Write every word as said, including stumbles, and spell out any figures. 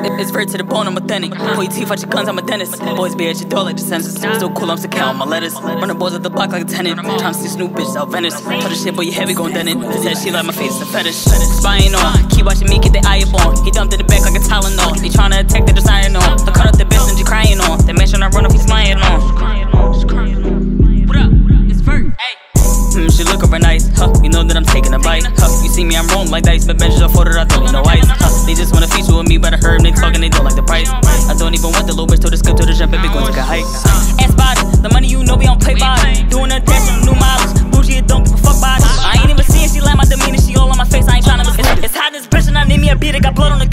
It's vert to the bone, I'm authentic. Pull your teeth out your guns, I'm a dentist. Boys be at your door like the census. Still cool, I'm still counting my letters. Run the balls at the block like a tenant. Tryna see Snoop bitches out Venice. Tell the shit, boy, you heavy gon' dent it. Said she like my face, it's a fetish. Spying on, keep watching me, get the eye up on. He dumped in the back like a Tylenol. They tryna attack, they just iron on. I cut up the bitch and she crying on. That man tryna run off, he's flying on. What up? It's vert. Hmm, she look over nice, huh? You know that I'm taking a bite, huh? You see me, I'm rolling like dice, but benches are folded, I don't need no ice, huh? They just wanna feature with me, but I heard them, they talking, they don't like the price. I don't even want the little bitch to the skip to the jump, baby, go take a hike. Ass body, the money you know we don't play body. Doing a dash on new mileage, bougie, it don't give a fuck body. I ain't even seeing she like my demeanor, she all on my face, I ain't tryna miss it. It's hot in this bitch and I need me a beat, I got blood on the